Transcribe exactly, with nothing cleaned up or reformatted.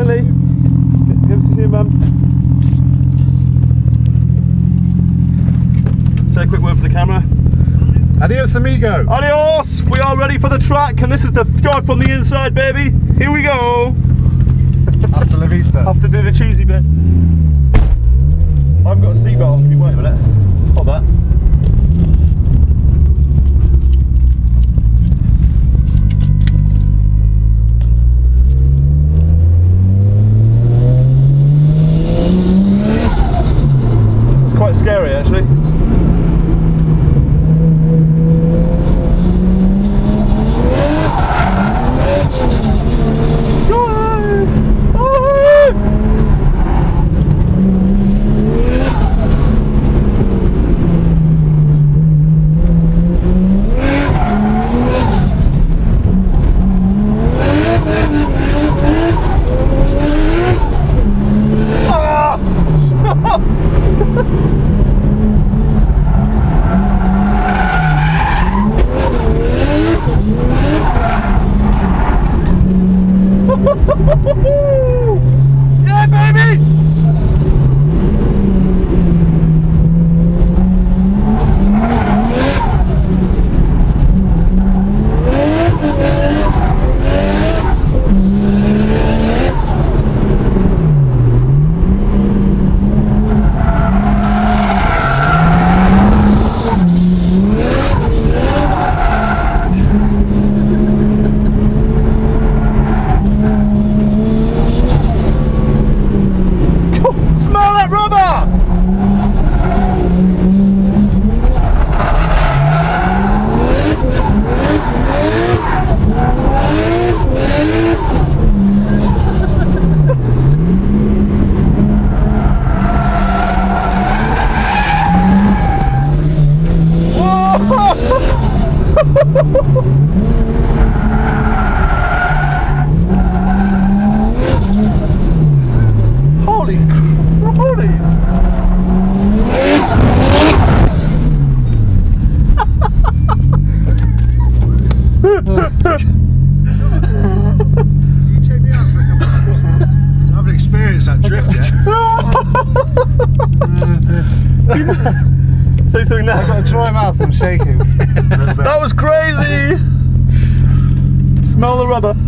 Lee. Give us a see, man. Say a quick word for the camera. Adios, amigo. Adios! We are ready for the track, and this is the drive from the inside, baby. Here we go. Hasta la vista. Have to do the cheesy bit. I've got a seatbelt on. Can you wait a minute? Hold that. This is quite scary, actually. Yeah, baby! Smell that rubber! Holy crap! You take me out for a couple of I haven't experienced that drift yet. Say something now. I've got a dry mouth, I'm shaking. That was crazy! Smell the rubber.